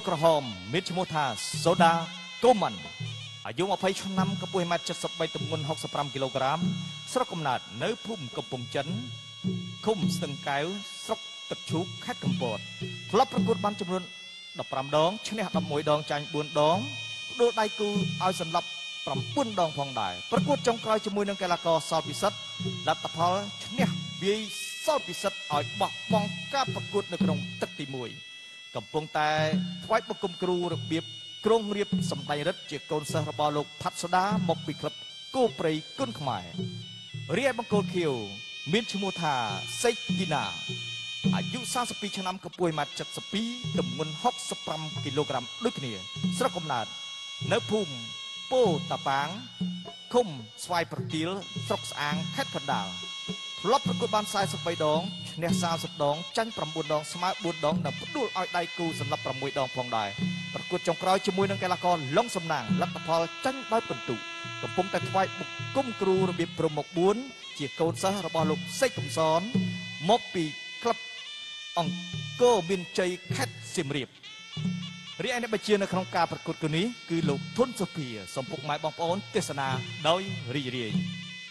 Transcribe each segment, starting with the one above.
ក្រហមមានឈ្មោះថាសូដាកូម៉ាន់អាយុ20ឆ្នាំកម្ពស់1.73 ទម្ងន់65 គីឡូក្រាមស្រុកកំណើតនៅភូមិកំពង់ចិនឃុំស្ទឹងកែវស្រុកទឹកឈូកខេត្តកំពតធ្លាប់ប្រកួតបានចំនួន15 ដងឈ្នះ11 ដងចាញ់ 4 ដងផ្ដួលដៃគូឲ្យសន្លប់ 9 ដងផងដែរប្រកួតចុងក្រោយជាមួយនឹងកីឡាករសល់ពិសិដ្ឋលទ្ធផលឈ្នះវាយសល់ពិសិដ្ឋឲ្យបោះបង់ការប្រកួតនៅក្នុងទឹកទី1កំពុងតែថ្វាយបង្គំគ្រូរបៀបក្រុងរៀបសម្ដែងរិទ្ធជាកូនសិស្សរបស់លោកផាត់សូដាមកពីក្លឹបគោព្រៃគុនខ្មែររីឯបង្គោលខៀវមានឈ្មោះថាសេកគីណាអាយុ32ឆ្នាំកម្ពស់ 1.72 ទម្ងន់65 គីឡូក្រាមដូចគ្នាស្រុកកំណើតនៅភូមិពោតាប៉ាងឃុំស្វាយប្រទាលស្រុកស្អាងខេត្តកណ្ដាលធ្លាប់ប្រកួតបាន43 ដងឈ្នះ30 ដងចាញ់ 9 ដងស្មើ 4 ដងនិងផ្ដួលឲ្យដៃគូសន្លប់ 6 ដងផងដែរប្រកួតចុងក្រោយជាមួយនឹងកីឡាករឡុងសំណាងលទ្ធផលចាញ់ដោយពិន្ទុកំពុងតែថ្វាយបង្គំគ្រូរបៀបព្រំមុខ 4 ជាកូនសិស្សរបស់លោកសេកកំសនមកពីក្លឹបអង្គរមានជ័យខេត្តសៀមរាបរីឯអ្នកបញ្ជានៅក្នុងការប្រកួតគូនេះគឺលោកធុនសុភាសូមពុកម៉ែបងប្អូនទេសនាដោយរីករាយ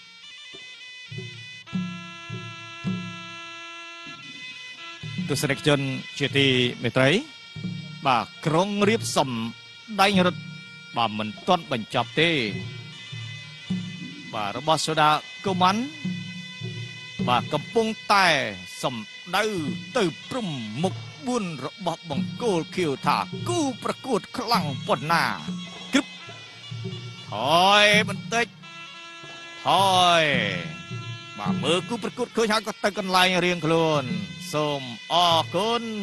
ទស្សនិកជនជាទីមេត្រីបាទក្រុងរៀបសំដែងរិទ្ធបាទមិនទាន់បញ្ចប់ទេបាទរបស់សូដាកូម៉ាន់បាទកំពុងតែសំដៅទៅព្រំមុខ 4 របស់បង្គោលខៀវថាគូប្រកួតខ្លាំងប៉ុណ្ណាគឹបថយបន្តិចថយបាទមើលគូប្រកួតឃើញហើយក៏ទៅកន្លែងរៀងខ្លួនសូមអរគុណ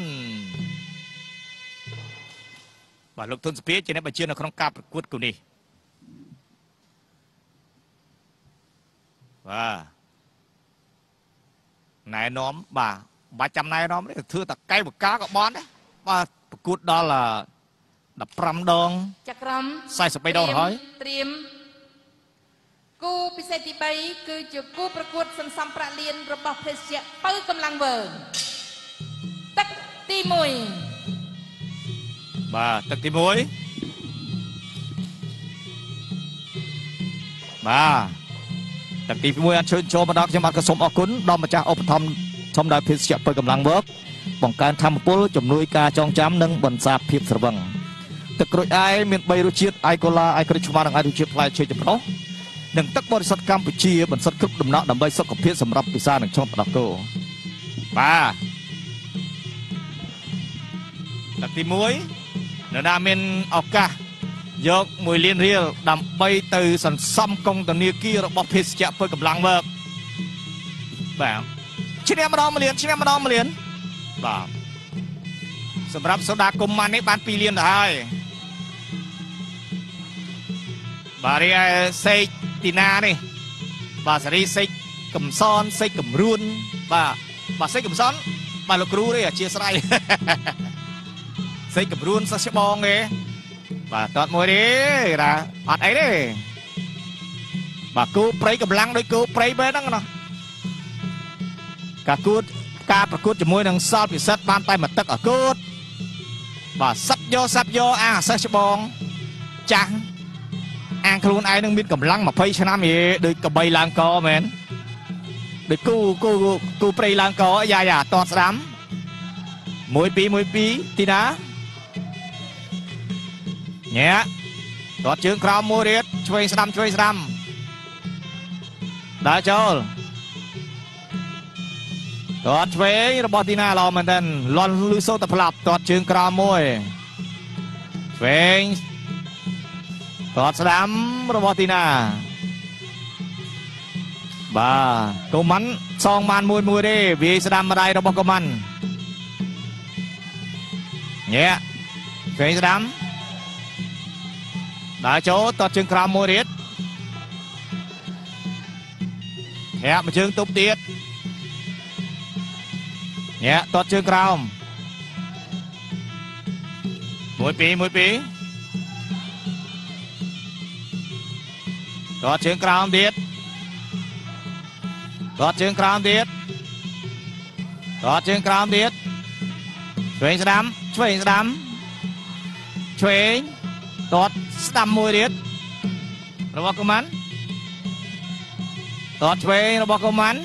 បាទលោកទុនសុភាជាអ្នកបញ្ជានៅក្នុងការប្រកួតគូនេះបាទណែនាំបាទបាច់ចាំណែនាំទេធ្វើតែកែបកាក៏បានដែរបាទប្រកួតដល់15 ដងចក្រម 43 ដងហើយត្រៀមគូពិសេសទី3គឺជាគូប្រកួតសន្សំប្រាក់លានរបស់ភេសជ្ជៈបើកម្លាំងវើទឹកទី1 បាទទឹកទី1បាទទឹកទី1អញ្ជើញចូលមកដល់ខ្ញុំបាទក៏សូមអរគុណដល់ម្ចាស់ឧបត្ថម្ភធម្មតាភេសជ្ជៈបើកម្លាំងវើបង្កើនធម៌ពលជំនួយការចងចាំនិងបន្សាបភាពស្រវឹងទឹកក្រូចអាយមាន3រសជាតិអាយកូឡាអាយក្រូចឆ្មានិងអាយរសជាតិផ្លែឈើចម្រុះនិងទឹកបរិសុទ្ធកម្ពុជាបន្សុទ្ធគ្រប់ដំណក់ដើម្បីសុខភាពសម្រាប់ពិសានិងឆ្លងផ្ដោះគោបាទទឹកទី1នៅណាមានឱកាសយក1 លានរៀលដើម្បីទៅសន្សំកុងធនាគាររបស់ភេសជ្ជៈបើកម្លាំងវើបាទឈ្នះម្ដង1 លានឈ្នះម្ដង1 លានបាទសម្រាប់សូដាកុំម៉ាន់នេះបាន2 លានទៅហើយបាទរីឯសេកទីណានេះបាទសេរីសេកកំសនសេកកំរួនបាទសេកកំសនបាទលោកគ្រូទេអធិស្ឋានសេកកំរួនសិស្សច្បងទេបាទតតមួយទេណាអត់អីទេបាទគូព្រៃកម្លាំងដោយគូព្រៃបែបហ្នឹងណាការប្រកួតជាមួយនឹងសល់ពិសិដ្ឋបានតែមួយទឹកអកូតបាទសាប់យកអាសិស្សច្បងចាស់អាងខ្លួនឯងនឹងមានកម្លាំង20 ឆ្នាំយេដូចកបីឡើងកមែនដូចគូព្រៃឡើងកយ៉ាតតស្ដាំ1 2ទីណាញ៉ែតតជើងក្រោមមួយរៀតឆ្វេងស្ដាំដើរចូលតតឆ្វេងរបស់ទីណាល្អមែនតើលន់លឺសូតផ្លាប់តតជើងក្រោមមួយឆ្វេងតតស្ដាំរបស់ទីណាបាទកូម៉ាន់សងបានមួយទេវាយស្ដាំម្ដាយរបស់កូម៉ាន់ញ៉ែឆ្វេងស្ដាំដើរចូលតតជើងក្រោមមួយរៀតធាក់មួយជើងទប់ទៀតញ៉ែតតជើងក្រោម1 2តតជើងក្រោមទៀតតតជើងក្រោមទៀតឆ្វេងស្ដាំឆ្វេងទាត់ស្ដាំមួយទៀតរបស់កុមានទាត់ឆ្វេងរបស់កុមាន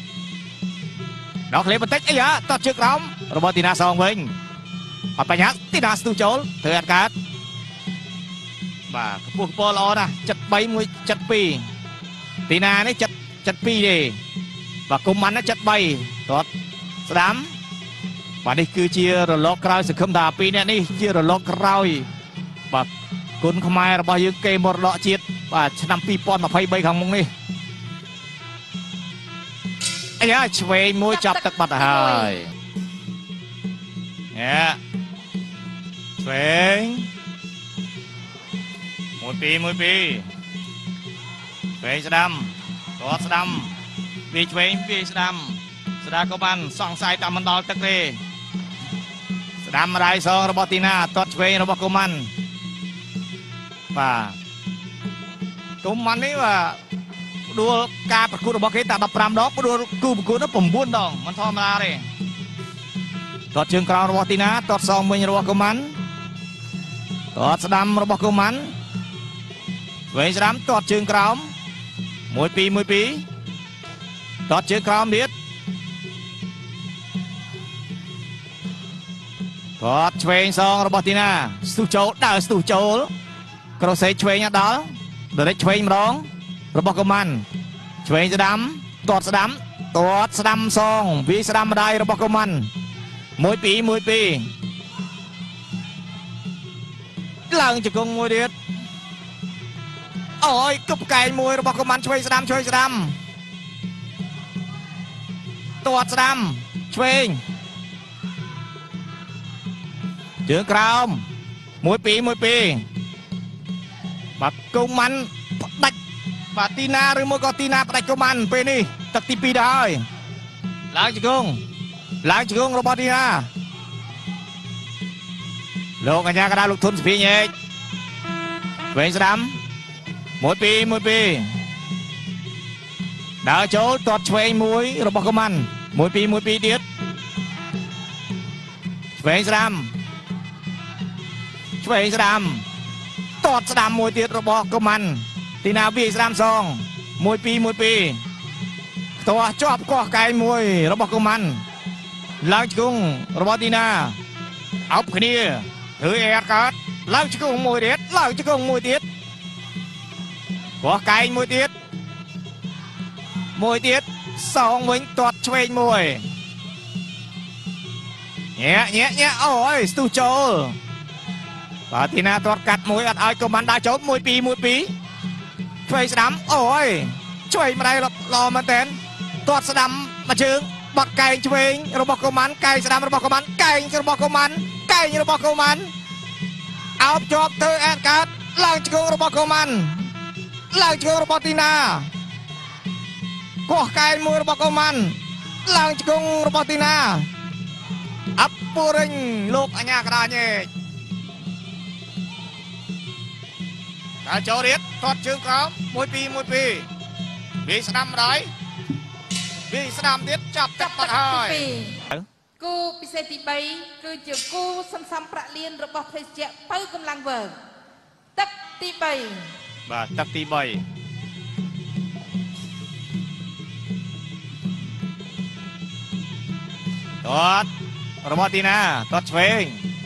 ដល់ឃ្លីបន្តិចអីហ่าទាត់ជើងក្រោមរបស់ទីណាសងវិញអត់បញ្ហាទីណាស្ទុះចូលធ្វើអត់កើតបាទកពស់កពស់ល្អណាស់73មួយ72ទីណានេះ72ទេបាទកុំមិនណា73ទាត់ស្ដាំបាទនេះគឺជារលកក្រោយសង្ឃឹមថាពីរអ្នកនេះជារលកក្រោយបាទគុណខ្មែររបស់យើងគេមរតកជាតិបាទឆ្នាំ2023ខាងមុខនេះអាយ៉ាឆ្វេងមួយចាប់ទឹកបាត់ទៅហើយញ៉ាឆ្វេង1 2 1 2ឆ្វេងស្ដាំទាត់ស្ដាំវាឆ្វេងវាស្ដាំស្ដាក៏បានសង្ស័យតាមមិនដល់ទឹកទេស្ដាំម្ដាយសងរបស់ទីណាទាត់ឆ្វេងរបស់កុមានបាទកុមាននេះបាទផ្ដួលការប្រកួតរបស់គេតែ15ដងផ្ដួលគូប្រកួតនោះ9ដងមិនធម្មតាទេទាត់ជើងក្រោមរបស់ទីណាទាត់សងវិញរបស់កុមានទាត់ស្ដាំរបស់កុមានឆ្វេងស្ដាំទាត់ជើងក្រោម1 2 1 2ទាត់ជើងក្រោមទៀតទាត់ឆ្វេងសងរបស់ទីណាស្ទុះចូលដើរស្ទុះចូលក្រសេឆ្វេងដល់ដរិចឆ្វេងម្ដងរបស់កុមានឆ្វេងស្ដាំទាត់ស្ដាំសងវាស្ដាំម្ដាយរបស់កុមាន1 2 1 2ឡើងជង្គង់មួយទៀតអូយគប់កែងមួយរបស់កុមានឆ្វេងស្ដាំទាត់ស្ដាំឆ្វេងជើងក្រោម1 2 1 2បាទកុមានផ្ដាច់បាទទីណាឬមួយក៏ទីណាផ្ដាច់កុមានពេលនេះទឹកទី2ដែរហើយឡើងជង្គង់របស់ទីណាលោកអញ្ញាកដាលោកធុនសុភីញែកឆ្វេងស្ដាំ1 2 1 2ដើរចូលទាត់ឆ្វេងមួយរបស់កុមាន1 2 1 2ទៀតឆ្វេងស្ដាំទាត់ស្ដាំមួយទៀតរបស់កុមានទីណាវាស្ដាំសង1 2 1 2ផ្ទាស់ជាប់កោះកែងមួយរបស់កុមានឡើងជង្គង់របស់ទីណាអោបគ្នាឬអេតកើតឡើងជង្គង់មួយទៀតកោះកែងមួយទៀតសងវិញទាត់ឆ្វេងមួយញ៉ាអូយស្ទុះចូលបាទទីណាទាត់កាត់មួយអត់ឲ្យកុមានដើរចូល1 2 1 2ឆ្វេងស្ដាំអូយឆ្វេងម្ដាយល្អមែនតើទាត់ស្ដាំមួយជើងបាត់កែងឆ្វេងរបស់កុមានកែងស្ដាំរបស់កុមានកែងរបស់កុមានអោបជាប់ទៅអែតកើតឡើងជង្គង់របស់កុមានឡើងជង្គង់របស់ទីណាកោះកែងមួយរបស់កុមានឡើងជង្គង់របស់ទីណាអបពូរិញលោកអញ្ញាកដាញែកដល់ចូលរៀតទាត់ជើងក្រោម1 2 1 2វាស្ដាំម្ដាយវាស្ដាំទៀតចាប់ទឹកបាត់ហើយគូពិសេសទី3គឺជាគូសន្សំប្រាក់លានរបស់ភេសជ្ជៈពៅកម្លាំងវើទឹកទី3 បាទទឹកទី3ទាត់របស់ទីណាទាត់ឆ្វេង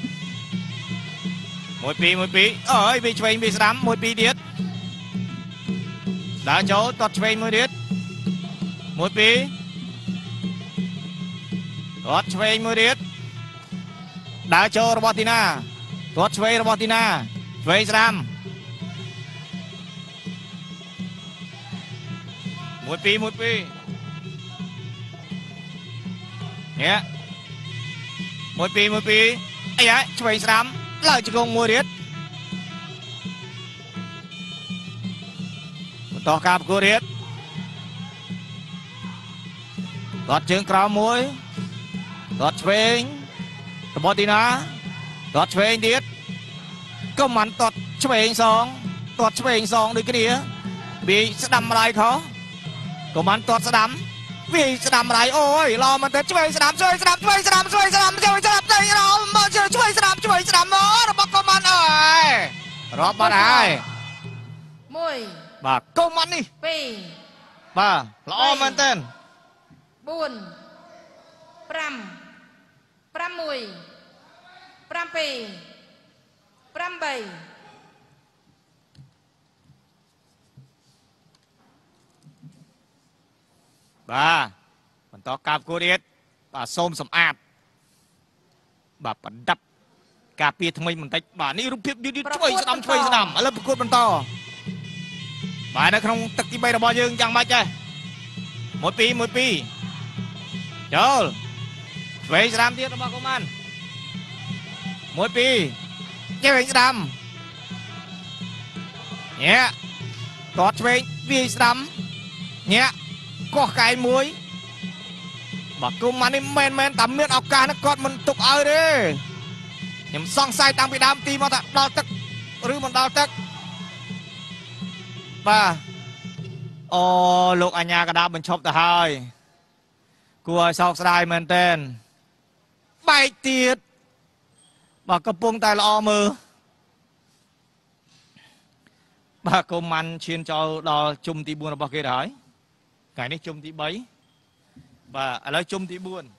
1 2 1 2អើយវាឆ្វេងវាស្ដាំ1 2ទៀតដើរចូលទាត់ឆ្វេងមួយទៀត1 2ទាត់ឆ្វេងមួយទៀតដើរចូលរបស់ទីណាទាត់ឆ្វេងរបស់ទីណាឆ្វេងស្ដាំ1 2 1 2ញ៉ា1 2 1 2អីហ่าឆ្វេងស្ដាំឡើងជង្គង់មួយទៀតបន្តការប្រកួតទៀតទាត់ជើងក្រោមមួយទាត់ឆ្វេងរបស់ទីណាទាត់ឆ្វេងទៀតកុំមិនទាត់ឆ្វេងសងដូចគ្នាវាស្ដាំម្ដាយខុសកុំមិនទាត់ស្ដាំវាស្ដាំម្ដាយអូយឡមកទៅឆ្វេងស្ដាំឆ្វេងស្ដាំឆ្វេងស្ដាំឆ្វេងស្ដាំឆ្វេងស្ដាំឆ្វេងស្ដាំឆ្វេងស្ដាំរបស់កុំមិនអើรอบมาได้มวยบ่าก้มมันนี่ปีบ่าละออมันเต้นบุญปรำมวยปรำปีปรำใบบ่ามันต่อกาบกูเด็ดบ่าส้มสำอาดบ่าประดับกาเปียทำไมมันได้บ่านี่รูปเพียบยืดช่วยสนามแล้วประกวดมันต่อบ่าในขนมตักที่ใบระบายยังจังมาใจมวยปีเจ้าช่วยสนามเทียบระบายของมันมวยปีเจ้าเองสนามเนี่ยกอดช่วยวีสนามเนี่ยก็ไก่มวยบักกุมันนี่แมนตำเมียนเอาการนักกอดมันตุกเอาเลยยำซ่องไส้ตังไปดามตีมาตะดาวตึกหรือมันดาวตึกป่ะโอ้ลูกอัญญากระดาบมันชอบแต่หายกลัวซอกสไลด์เหมือนเต้นใบเตียดบักกระปุงแต่ละอมือบักกุมันเชียนจอดอจุ่มตีบุญบักเกดหายไก่นี่จุ่มตีใบบ่าอะไรจุ่มตีบุญ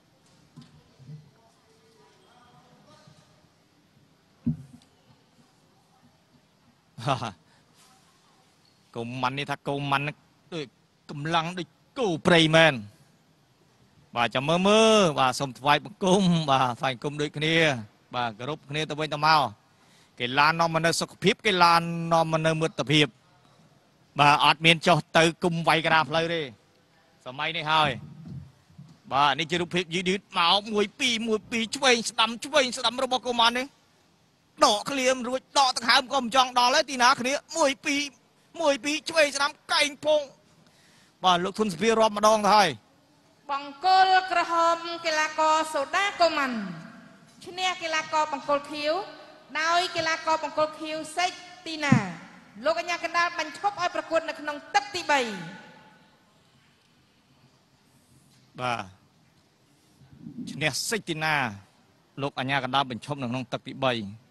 กูมันนี่ถ้ากูมันด้วยกำลังด้วยกูเปรย์แมนบ่าจะเมื่อบ่าสมถวายบังกุมบ่าไฟกุมด้วยคนนี้บ่ากรุบคนนี้ตะวันตะเมาเกลานนอมันเนสุขภิบเกลานนอมันเนมืดตะภิบบ่าอาจเมียนจอตือกุมไวกระดาษเลยดิสมัยนี้เฮ้ยบ่านี่จะรูปภิบยืดเมามวยปีช่วยสดำระบบกูมันนี่ดอกเคลียมรวยดอกตะขามกลมจองดอกแล้วตีนาคนนี้มวยปีช่วยสนามไก่พงบ่าลูกทุนสปีรอบมาดองไทยบังกลกระหอมกีฬากรโซดาโกมันชนะกีฬากรบังกลคิวดาวกีฬากรบังกลคิวเซตตีนาลูกอัญญากันดาบรรชบอ้อยประกวดในขนมตักตีใบบ่าชนะเซตตีนาลูกอัญญากันดาบรรชบในขนมตักตีใบ